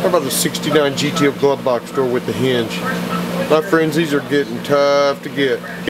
How about the 69 GTO glove box door with the hinge? My friends, these are getting tough to get.